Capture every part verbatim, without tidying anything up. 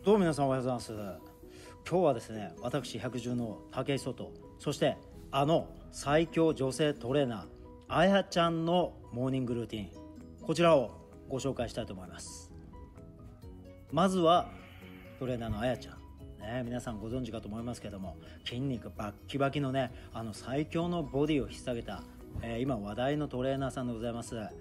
どうも皆さんおはようございます。今日はですね、私百獣の武井壮と、そしてあの最強女性トレーナーあやちゃんのモーニングルーティン、こちらをご紹介したいと思います。まずはトレーナーのあやちゃん、ね、皆さんご存知かと思いますけども、筋肉バッキバキのね、あの最強のボディを引っ提げた、えー、今話題のトレーナーさんでございます。はい、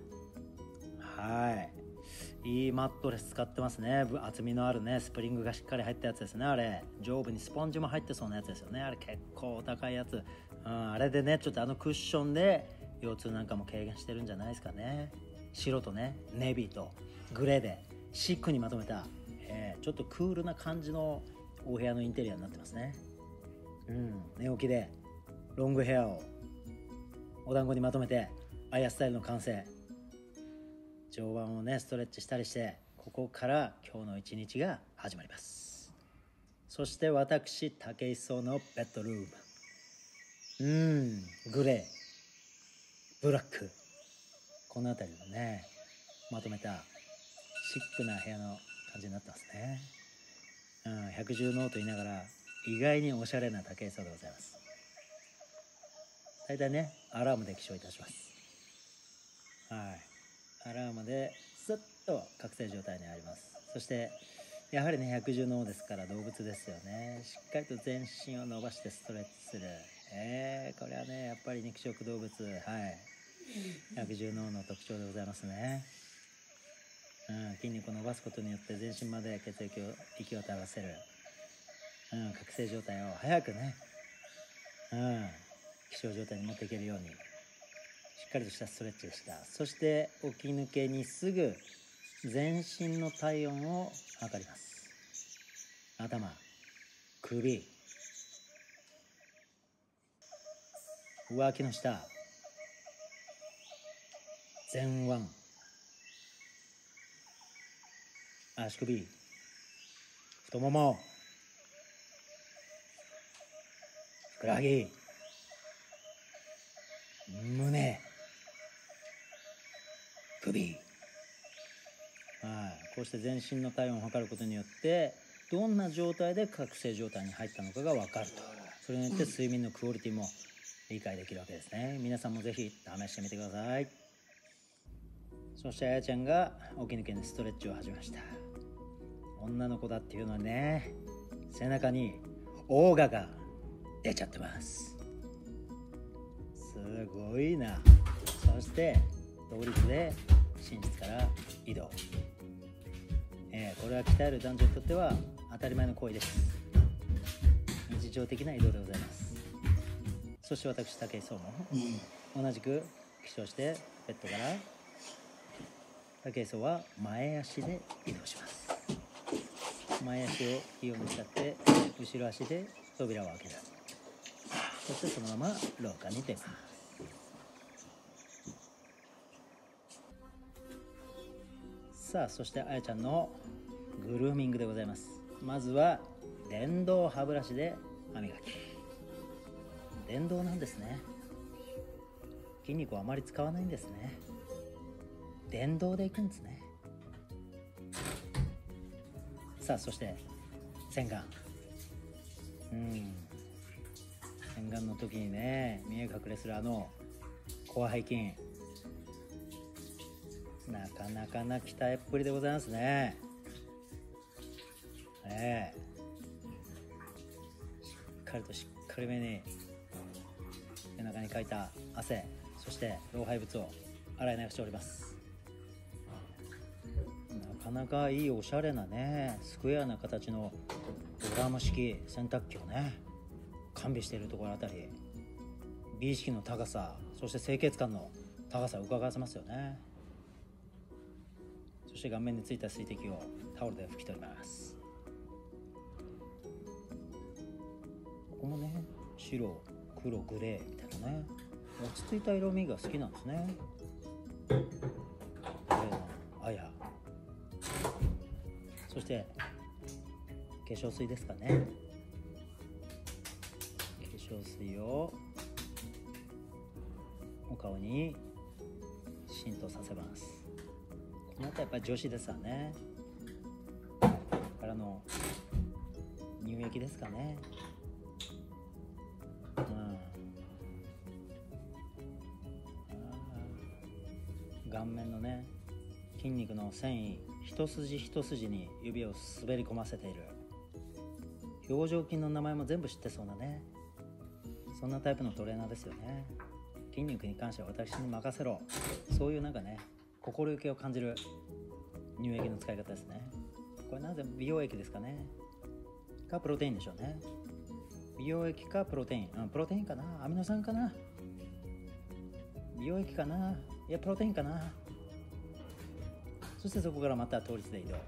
いいマットレス使ってますね。厚みのあるね、スプリングがしっかり入ったやつですね。あれ上部にスポンジも入ってそうなやつですよね。あれ結構お高いやつ、うん、あれでね、ちょっとあのクッションで腰痛なんかも軽減してるんじゃないですかね。白とね、ネビーとグレーでシックにまとめた、えー、ちょっとクールな感じのお部屋のインテリアになってますね。うん、寝起きでロングヘアをお団子にまとめてアヤスタイルの完成。上腕をねストレッチしたりして、ここから今日の一日が始まります。そして私武井壮のベッドルーム、うーんグレーブラック、この辺りのねまとめたシックな部屋の感じになってますね。うん、百獣の王と言いながら意外におしゃれな武井壮でございます。大体ねアラームで起床いたします。はい、アラームでスッと覚醒状態にあります。そしてやはりね百獣の王ですから動物ですよね。しっかりと全身を伸ばしてストレッチする、えー、これはねやっぱり肉食動物、はい、百獣の王の特徴でございますね。うん、筋肉を伸ばすことによって全身まで血液を行き渡らせる、うん、覚醒状態を早くね、うん、起床状態に持っていけるようにしっかりとしたストレッチでした。そして起き抜けにすぐ全身の体温を測ります。頭、首、脇の下、前腕、足首、太もも、ふくらはぎ、胸、首、はい、こうして全身の体温を測ることによってどんな状態で覚醒状態に入ったのかが分かると。それによって睡眠のクオリティも理解できるわけですね。皆さんもぜひ試してみてください。そしてあやちゃんが起き抜けにストレッチを始めました。女の子だっていうのはね、背中にオーガが出ちゃってます。すごいな。そして倒立で寝室から移動、えー、これは鍛える男女にとっては当たり前の行為です。日常的な移動でございます。そして私武井壮も同じく起床してベッドから武井壮は前足で移動します。前足を器用に使って後ろ足で扉を開ける。そしてそのまま廊下に出ます。さあ、そしてあやちゃんのグルーミングでございます。まずは電動歯ブラシで歯磨き。電動なんですね。筋肉をあまり使わないんですね。電動でいくんですね。さあ、そして洗顔。うん洗顔の時にね見え隠れするあのコア背筋、なかなかな鍛えっぷりでございますね。ええ、しっかりとしっかりめに背中にかいた汗、そして老廃物を洗い流しております。なかなかいいおしゃれなねスクエアな形のドラム式洗濯機をね完備しているところあたり、美意識の高さ、そして清潔感の高さを伺わせますよね。そして顔面についた水滴をタオルで拭き取ります。ここもね白、黒、グレーみたいなね落ち着いた色味が好きなんですね。グレーのあや、そして化粧水ですかね。化粧水をお顔に浸透させます。この後やっぱり女子ですわね。からの先ですかね。うん、顔面のね筋肉の繊維一筋一筋に指を滑り込ませている。表情筋の名前も全部知ってそうなね、そんなタイプのトレーナーですよね。筋肉に関しては私に任せろ、そういうなんかね心意気を感じる乳液の使い方ですね。これなぜ美容液ですかね、かプロテインでしょうね。美容液かプロテイン、うん、プロテインかな、アミノ酸かな、美容液かな、いやプロテインかな。そしてそこからまた倒立で移動。うん、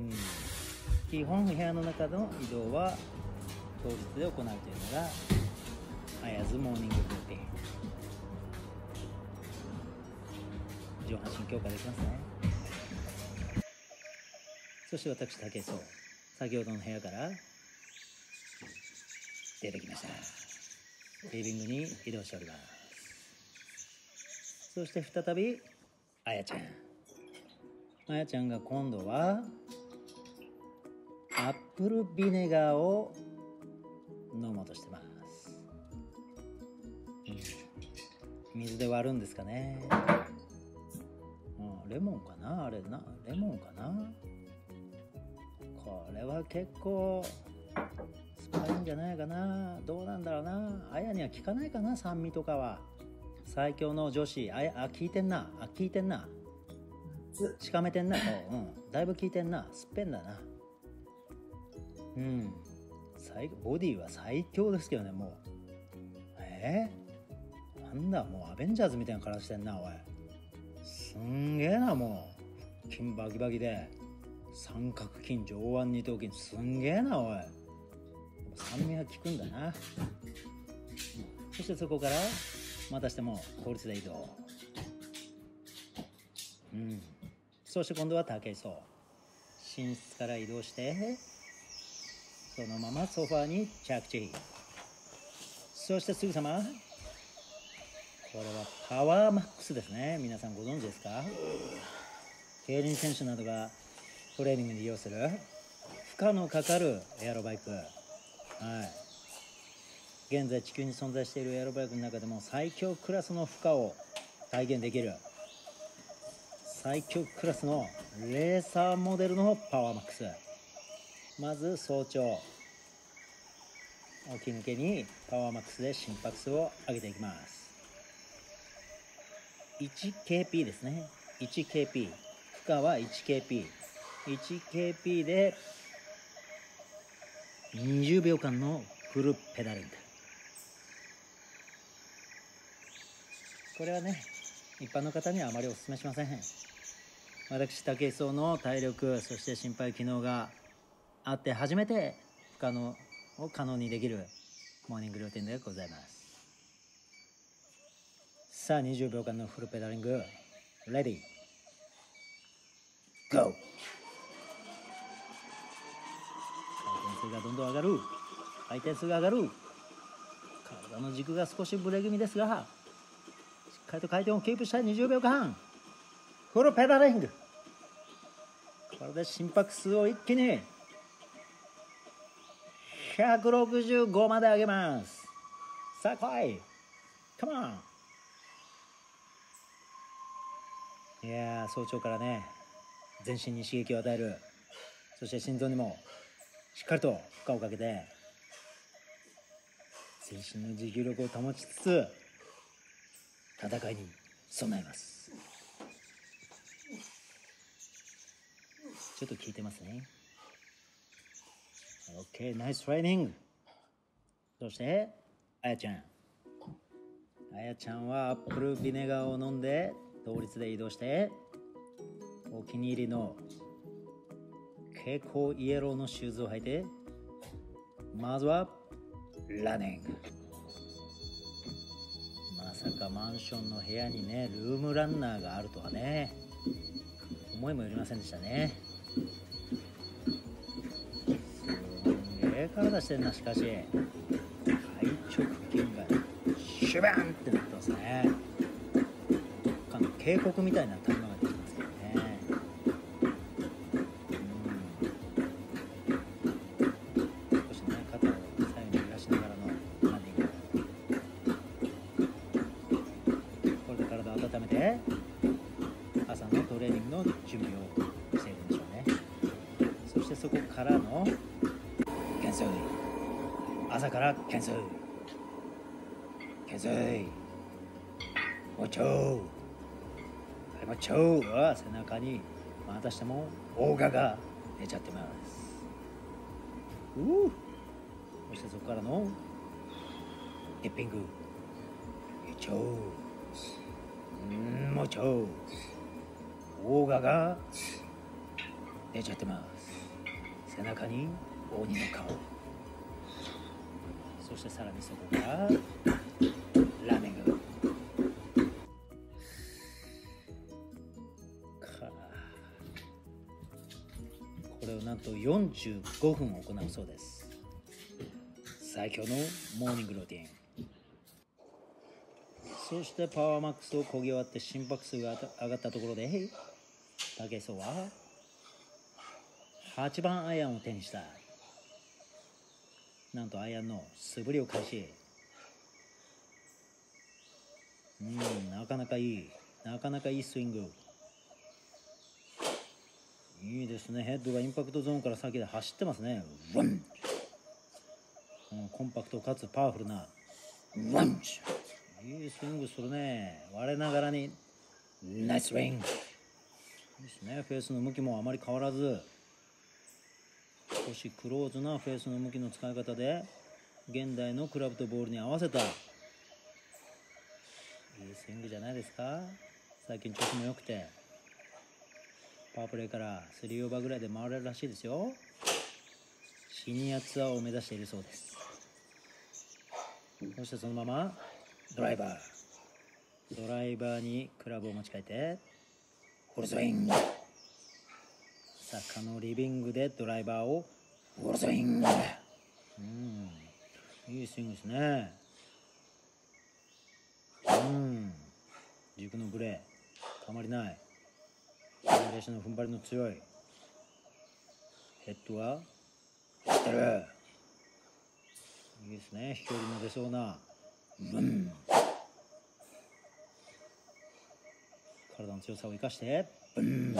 基本部屋の中の移動は倒立で行うというのがアヤズモーニングルーティン。上半身強化できますね。そして私武井壮、先ほどの部屋から出てきました。リビングに移動しております。そして再びあやちゃん。あやちゃんが今度はアップルビネガーを飲もうとしてます、うん、水で割るんですかね、うん、レモンかな、あれな、レモンかな。これは結構酸っぱいんじゃないかな、どうなんだろうな。あやには効かないかな、酸味とかは。最強の女子、あや、あ、効いてんな、あ、効いてんな、しかめてんな、うん、だいぶ効いてんな、すっぺんだな。うん、最ボディは最強ですけどね、もう。えー、なんだ、もうアベンジャーズみたいな体してんな、おい。すんげえな、もう。筋バキバキで、三角筋、上腕二頭筋、すんげえな、おい。酸味は効くんだな。そしてそこからまたしても倒立で移動。うん。そして今度は武井壮、寝室から移動してそのままソファーに着地。そしてすぐさまこれはパワーマックスですね。皆さんご存知ですか。競輪選手などがトレーニングに利用する負荷のかかるエアロバイク。はい、現在地球に存在しているエアロバイクの中でも最強クラスの負荷を体現できる最強クラスのレーサーモデルのパワーマックス。まず早朝起き抜けにパワーマックスで心拍数を上げていきます。 いちケーピー ですね。 いちケーピー、 負荷は いちケーピー、 いちケーピー でにじゅうびょうかんのフルペダリング。これはね一般の方にはあまりお勧めしません。私武井壮の体力、そして心肺機能があって初めて不可能を可能にできるモーニングルーティンでございます。さあにじゅうびょうかんのフルペダリング、レディーゴー。回転数がどんどん上がる、回転数が上がる。体の軸が少しブレ気味ですがしっかりと回転をキープしたいにじゅうびょうかんフルペダリング。これで心拍数を一気にひゃくろくじゅうごまで上げます。さあ来い、カモン。いやー、早朝からね全身に刺激を与える、そして心臓にもしっかりと負荷をかけて全身の持久力を保ちつつ戦いに備えます。ちょっと聞いてますね。 OK、 ナイストレーニング。そしてあやちゃんあやちゃんはアップルビネガーを飲んで倒立で移動してお気に入りの蛍光イエローのシューズを履いてまずはランニング。まさかマンションの部屋にねルームランナーがあるとはね思いもよりませんでしたね。すんげえ体してんな。しかし背直筋がシュバンってなってますね。どっかの渓谷みたいな谷間ができますけどね。うん、 の準備をしているんでしょうね。そしてそこからの懸垂、朝から懸垂、懸垂、もうちょい、もうちょいは背中にまたしてもオーガが出ちゃってます。うー、そしてそこからのディッピング、ちょい、んーもうちょい、オーガが出ちゃってます。背中に鬼の顔、そしてさらにそこからラーメングか。これをなんとよんじゅうごふん行うそうです。最強のモーニングルーティン。そしてパワーマックスを漕ぎ終わって心拍数が上がったところで武井壮ははちばんアイアンを手にした。なんとアイアンの素振りを開始。うん、なかなかいい、なかなかいいスイング。いいですね。ヘッドがインパクトゾーンから先で走ってますね。ワン、うん、コンパクトかつパワフルなワンチ。いいスイングするね。我ながらにナイススイング。いいですね。フェースの向きもあまり変わらず、少しクローズなフェースの向きの使い方で現代のクラブとボールに合わせたいいスイングじゃないですか。最近調子も良くてパワープレーからスリーオーバーぐらいで回れるらしいですよ。シニアツアーを目指しているそうです。そしてそのままドライバードライバーにクラブを持ち替えてフルスイング。坂のリビングでドライバーをフルスイング。うん、いいスイングですね。うん、軸のブレたまりない。練習の踏ん張りの強い。ヘッドは来てる。いいですね。飛距離の出そうな。うん、体の強さを生かしてブン。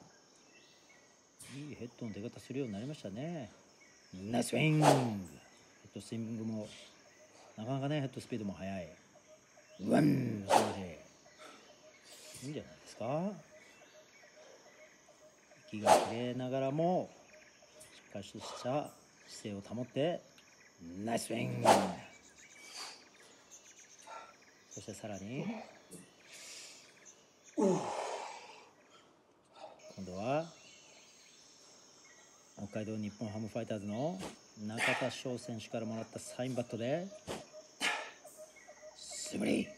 いいヘッドの出方するようになりましたね。ナイススイング。ヘッドスイングもなかなかね、ヘッドスピードも速い。ワン、そうでいいんじゃないですか。息が切れながらもしっかりとした姿勢を保ってナイススイング。そしてさらに今度は北海道日本ハムファイターズの中田翔選手からもらったサインバットで素振り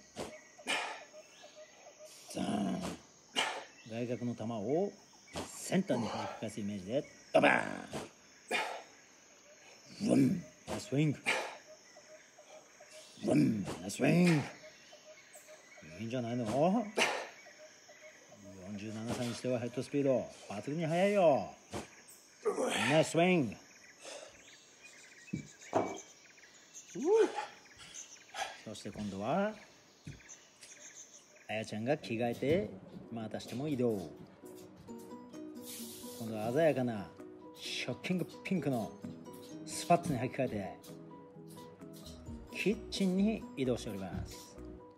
ザーン。外角の球をセンターに弾き返すイメージでドバーン。ウンナイススイング。ウンナイススイング。いいんじゃないの。よんじゅうななさいにしてはヘッドスピード抜群に速いよ。ナイススイング。そして今度はあやちゃんが着替えてまたしても移動。今度は鮮やかなショッキングピンクのスパッツに履き替えてキッチンに移動しております。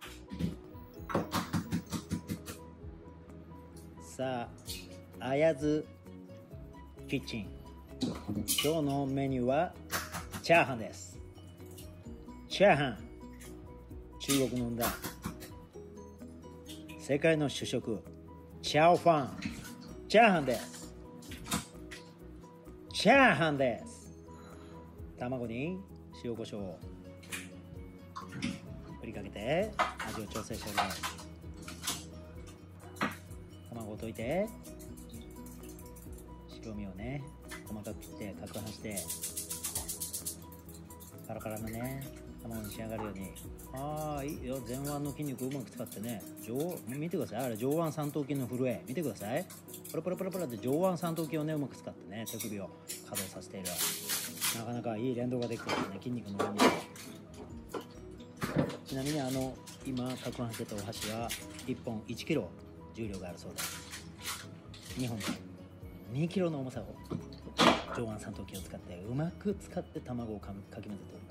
さあ、あやずキッチン、今日のメニューはチャーハンです。チャーハン、中国のんだ世界の主食チャオファン。チャーハンです。チャーハンです。卵に塩コショウを振りかけて味を調整しております。卵を溶いて白身をね細かく切って攪拌してカラカラのね卵に仕上がるように。ああ、いいよ。前腕の筋肉をうまく使ってね、上見てください。あれ上腕三頭筋の震え見てください。パラパラパラパラって上腕三頭筋をねうまく使ってね手首を稼働させている。なかなかいい連動ができてるね、筋肉の上に。ちなみにあの今攪拌してたお箸はいっぽんいちキロ重量があるそうです。 にほんでにキロの重さを上腕三頭筋を使ってうまく使って卵をかき混ぜております。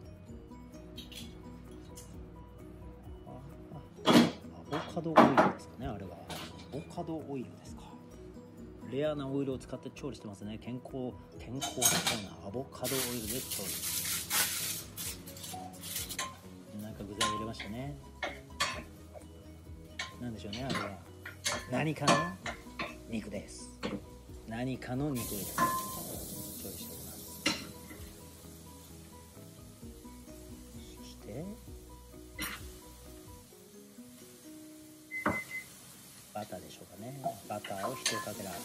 アボカドオイルですかね、あれはアボカドオイルですか。レアなオイルを使って調理してますね。健康健康的なアボカドオイルで調理。なんか具材を入れましたね。なんでしょうね、あれは何かの肉です。何かの肉を入れて調理しております。そしてバターでしょうかね。バターを一かけら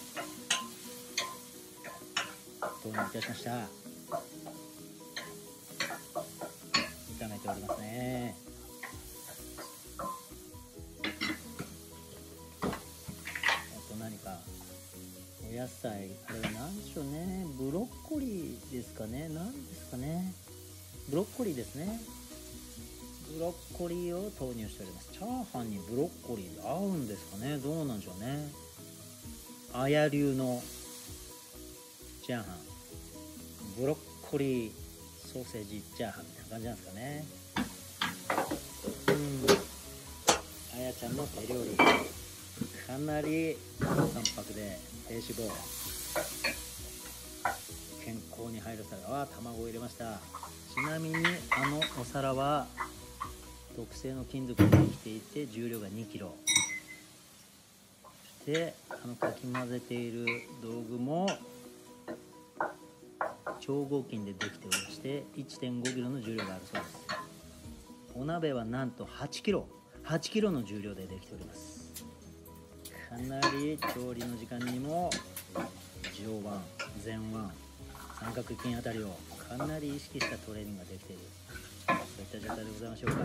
投入いたしました。炒めておりますね。あと何かお野菜、あれは何でしょうね。ブロッコリーですかね。何ですかね。ブロッコリーですね。ブロッコリーを投入しております。チャーハンにブロッコリー合うんですかね。どうなんでしょうね。あや流のチャーハン、ブロッコリーソーセージチャーハンみたいな感じなんですかね。うん、あやちゃんの手料理かなり淡白で低脂肪、健康に入るサラダは卵を入れました。ちなみにあのお皿は特製の金属でできていて重量がにキロ。そしてあのかき混ぜている道具も超合金でできておりまして いってんごキロの重量があるそうです。お鍋はなんとはちキロはちキロの重量でできております。かなり調理の時間にも上腕前腕三角筋あたりをかなり意識したトレーニングができている、そういった状態でございましょうか。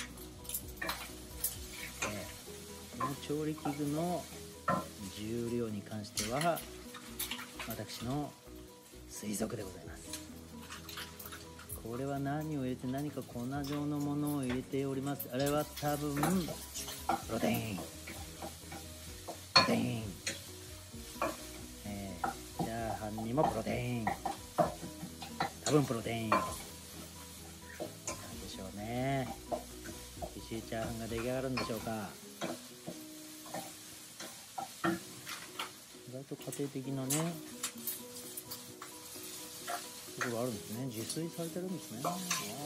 この調理器具の重量に関しては私の推測でございます。これは何を入れて、何か粉状のものを入れております。あれは多分プロテインプロテイン、えー、チャーハンにもプロテイン、多分プロテインなんでしょうね。美味しいチャーハンが出来上がるんでしょうか。意外と家庭的なねところあるんですね。自炊されてるんですね。ああ、な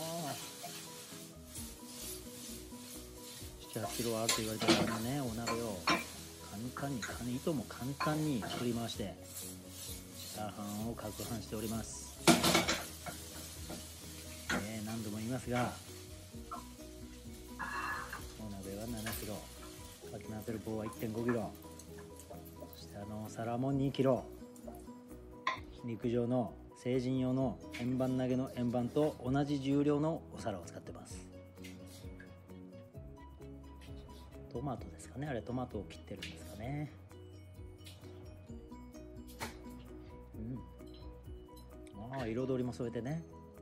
なはちキロあると言われてるあのねお鍋を簡単に、糸も簡単に振り回してチャーハンを攪拌しております。えー、何度も言いますがお鍋はななキロ、かき混ぜる棒は いってんごキロ、そしてあのお皿もにキロ、陸上の成人用の円盤投げの円盤と同じ重量のお皿を使ってます。トマトですかね、あれトマトを切ってるんですかね。うん、ああ彩りも添えてね、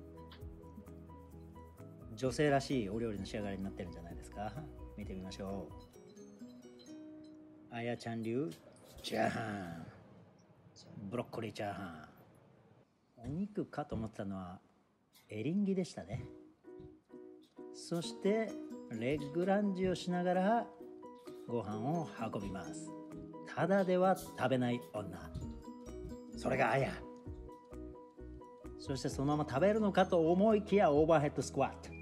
女性らしいお料理の仕上がりになってるんじゃないですか。見てみましょう。あやちゃん流チャーハン、ブロッコリーチャーハン。お肉かと思ってたのはエリンギでしたね。そしてレッグランジをしながらご飯を運びます。ただでは食べない女、それがあや。そしてそのまま食べるのかと思いきやオーバーヘッドスクワット。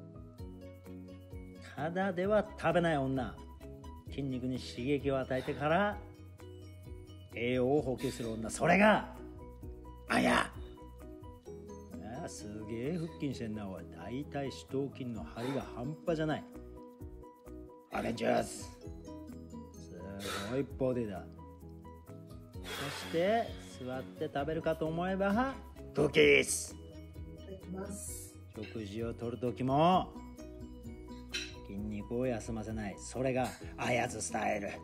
ただでは食べない女、筋肉に刺激を与えてから栄養を補給する女、それがあや。すげえ腹筋してんなおい。大体四頭筋の張りが半端じゃない。アベンジャーズすごいボディだ。そして座って食べるかと思えばクッキース。食事をとるときも筋肉を休ませない、それがあやつスタイル。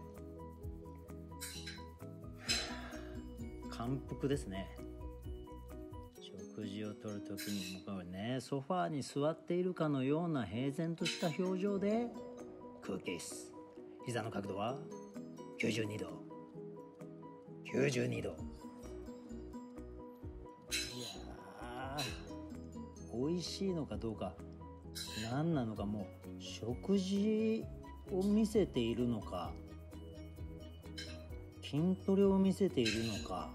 感服ですね。食事をとるときに僕はねソファーに座っているかのような平然とした表情でクッキース。膝の角度はきゅうじゅうにど、 きゅうじゅうにど。いやー、美味しいのかどうか何なのか、もう食事を見せているのか筋トレを見せているのか、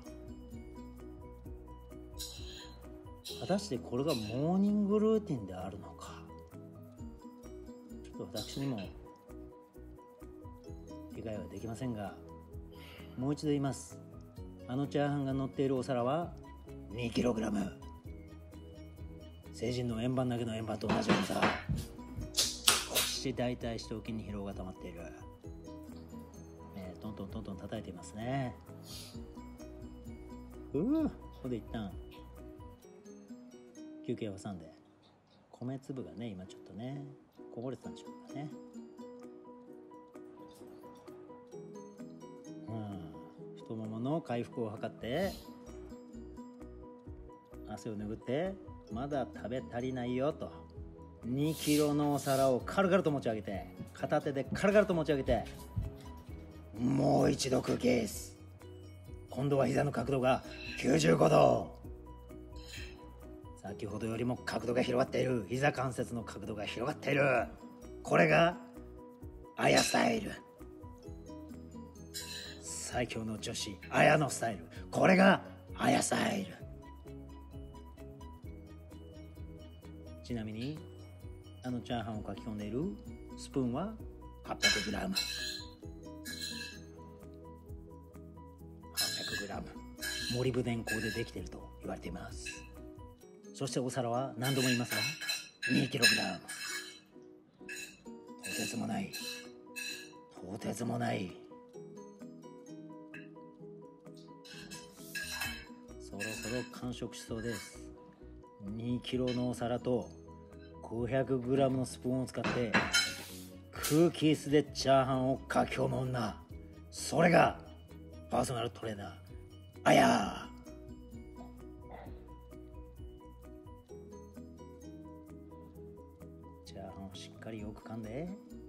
果たしてこれがモーニングルーティンであるのか、ちょっと私にも理解はできませんが、もう一度言います。あのチャーハンが乗っているお皿は にキログラム。 成人の円盤投げの円盤と同じ重さ。腰大体四頭筋に疲労が溜まっている、ね、トントントントン叩いていますね。うー、ここで一旦休憩を挟んで、米粒がね今ちょっとねこぼれてたんでしょうかね。うん、太ももの回復を図って汗を拭って、まだ食べ足りないよとにキロのお皿を軽々と持ち上げて、片手で軽々と持ち上げて、もう一度空気です。今度は膝の角度がきゅうじゅうごど。先ほどよりも角度が広がっている。膝関節の角度が広がっている。これがアヤスタイル。最強の女子アヤのスタイル。これがアヤスタイル。ちなみにあのチャーハンを書き込んでいるスプーンは はっぴゃくグラム。 はっぴゃくグラム、モリブデン鋼でできていると言われています。そしてお皿は何度も言いますが にキログラム。 とてつもない、とてつもない。そろそろ完食しそうです。にキロのお皿と ごひゃくグラム のスプーンを使って空気椅子でチャーハンをかき込む女、それがパーソナルトレーナーあやー。チャーハンをしっかりよく噛んで、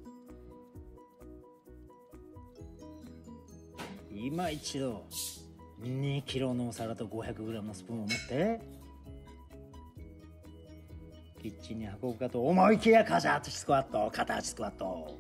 今一度にキロのお皿と ごひゃくグラム のスプーンを持ってキッチンに運ぶかと思いきや、片足スクワット、片足スクワット、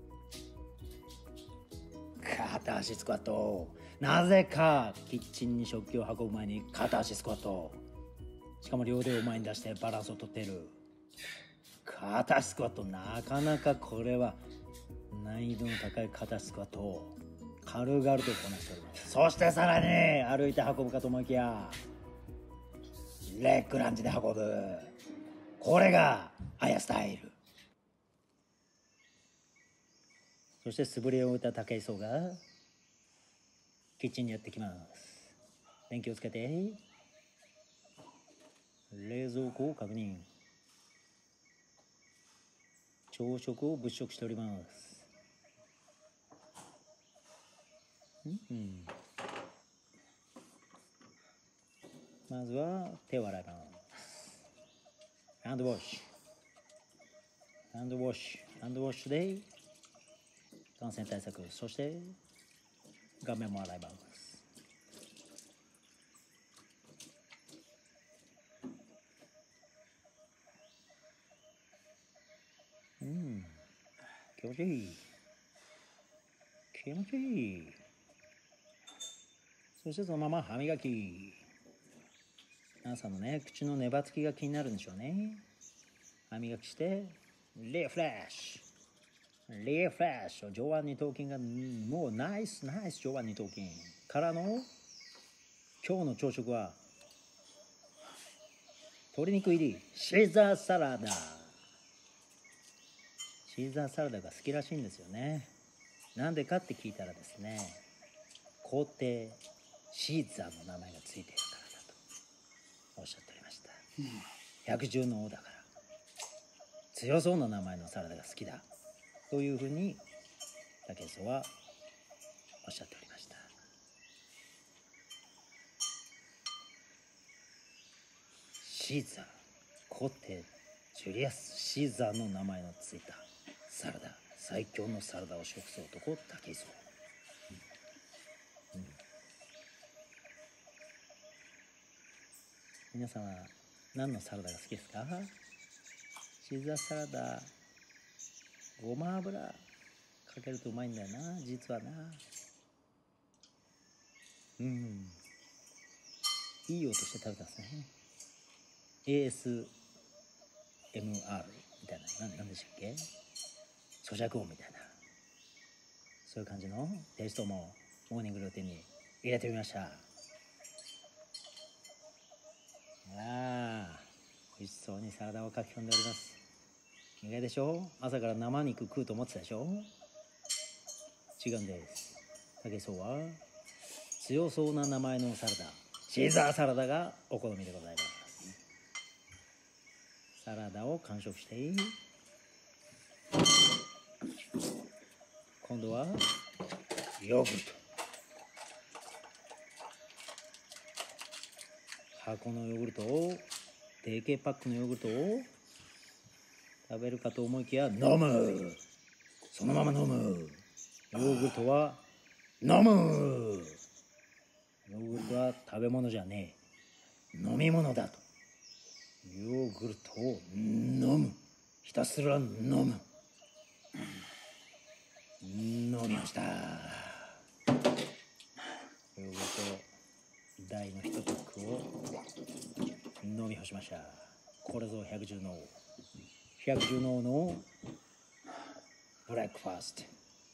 片足スクワット。なぜかキッチンに食器を運ぶ前に片足スクワット。しかも両手を前に出してバランスをとっている片足スクワット。なかなかこれは難易度の高い片足スクワットを軽々とこなしております。そしてさらに歩いて運ぶかと思いきやレッグランジで運ぶ。これがアヤスタイル。そして素振りを打った武井壮がキッチンにやってきます。電気をつけて冷蔵庫を確認。朝食を物色しております。うんうん、まずは手を洗います。ハンドウォッシュ、ハンドウォッシュ、ハンドウォッシュで感染対策、そして顔面も洗います。うん、気持ちいい、気持ちいい。そしてそのまま歯磨き。朝のね、口の粘つきが気になるんでしょうね。歯磨きしてリフレッシュ、リフレッシュ。上腕二頭筋がもうナイスナイス。上腕二頭筋からの今日の朝食は鶏肉入りシーザーサラダ。シーザーサラダが好きらしいんですよね。なんでかって聞いたらですね、皇帝シーザーの名前がついているからだとおっしゃっておりました。うん、百獣の王だから強そうな名前のサラダが好きだというふうに武井壮はおっしゃっておりました。シーザー、皇帝ジュリアス・シーザーの名前のついたサラダ、最強のサラダを食す男武井壮。うんうん、 皆さんは何のサラダが好きですか？シーザーサラダ、ごま油かけるとうまいんだよな、実はな。うん、いい音して食べたんですね。 エーエスエムアール みたいな、な、なんでしたっけ、咀嚼音みたいな、そういう感じのテイストもモーニングルーティンに入れてみました。ああ、美味しそうにサラダをかき込んでおります。意外でしょ？朝から生肉食うと思ってたでしょ？違うんです。竹そうは強そうな名前のサラダ、シーザーサラダがお好みでございます。サラダを完食して、今度はヨーグルト。箱のヨーグルトを、定型パックのヨーグルトを食べるかと思いきや飲む。そのまま飲む。ヨーグルトは飲む。ヨーグルトは食べ物じゃねえ、飲み物だと。ヨーグルトを飲む。ひたすら飲む。飲みました。ヨーグルト大の一パックを飲み干しました。これぞ百獣の王。百獣の王のブレックファースト。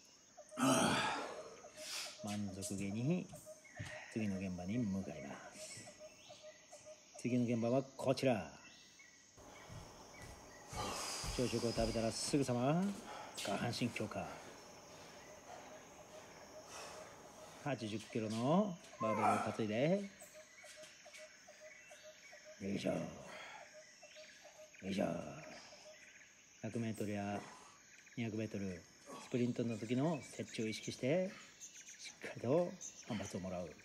満足げに次の現場に向かいます。次の現場はこちら。朝食を食べたらすぐさま下半身強化。はちじゅっキロのバーベルを担いで、よいしょよいしょ。ひゃくメートルやにひゃくメートルスプリントの時の設置を意識してしっかりと反発をもらう。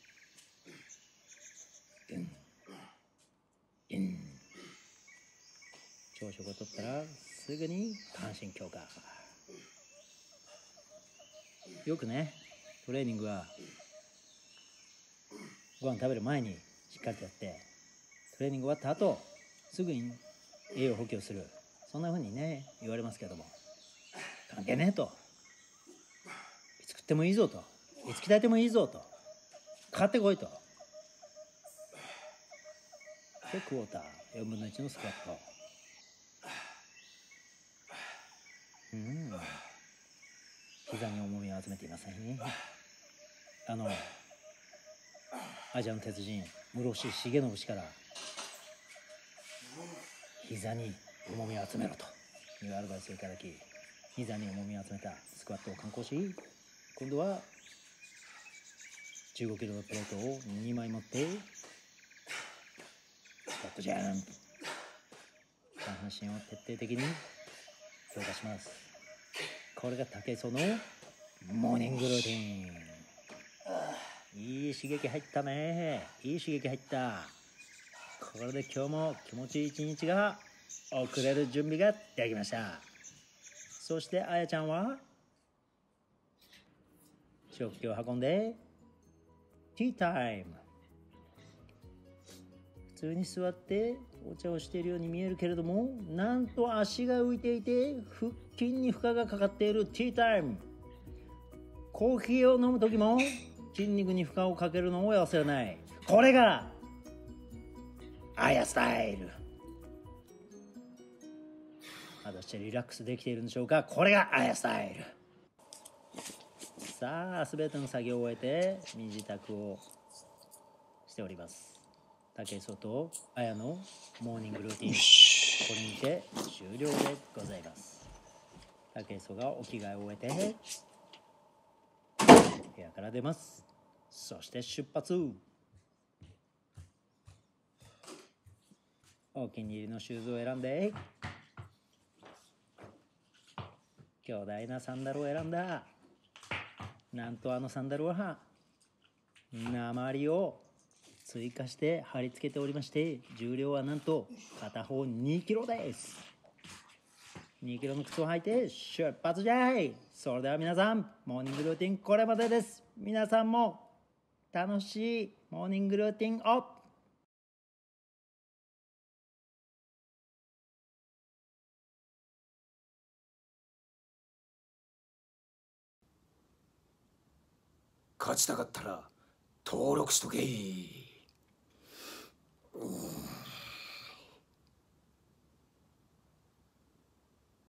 うんうん、朝食をとったらすぐに下半身強化。よくね、トレーニングはご飯食べる前にしっかりとやって、トレーニング終わった後すぐに栄養補給をする、そんな風にね言われますけども、関係ねえと。いつ食ってもいいぞと、いつ鍛えてもいいぞと、買ってこいと。でクォーターよんぶんのいちのスクワット。うん、膝に重みを集めていませんね。あのアジアの鉄人室伏重信氏から膝に重みを集めろというアドバイスをいただき、膝に重みを集めたスクワットを敢行し、今度はじゅうごキロのプレートをにまい持ってスクワットジャンプ。下半身を徹底的に強化します。これが武井壮のモーニングルーティン。いい刺激入ったね。いい刺激入った。これで今日も気持ちいい一日が送れる準備ができました。そしてあやちゃんは食器を運んでティータイム。普通に座ってお茶をしているように見えるけれども、なんと足が浮いていて腹筋に負荷がかかっているティータイム。コーヒーを飲む時も筋肉に負荷をかけるのを忘れない。これがあやスタイル。果たしてリラックスできているんでしょうか。これがあやスタイル。さあ全ての作業を終えて身支度をしております。武井壮とあやのモーニングルーティン、これにて終了でございます。武井壮がお着替えを終えて部屋から出ます。そして出発。お気に入りのシューズを選んで巨大なサンダルを選んだ。なんとあのサンダルは鉛を追加して貼り付けておりまして、重量はなんと片方にキロです。にキロの靴を履いて出発じゃい。それでは皆さん、モーニングルーティンこれまでです。皆さんも楽しいモーニングルーティンを勝ちたかったら登録しとけ。うん